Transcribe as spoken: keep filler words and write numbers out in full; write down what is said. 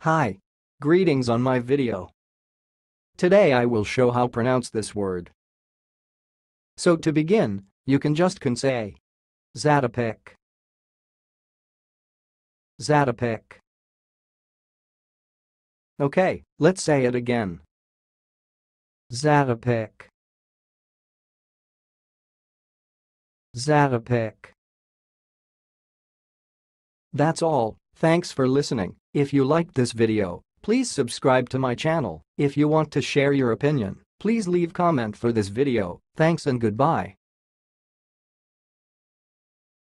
Hi. Greetings on my video. Today I will show how pronounce this word. So to begin, you can just can say Zatopek. Zatopek. Okay, let's say it again. Zatopek. Zatopek. That's all. Thanks for listening. If you liked this video, please subscribe to my channel. If you want to share your opinion, please leave comment for this video. Thanks and goodbye.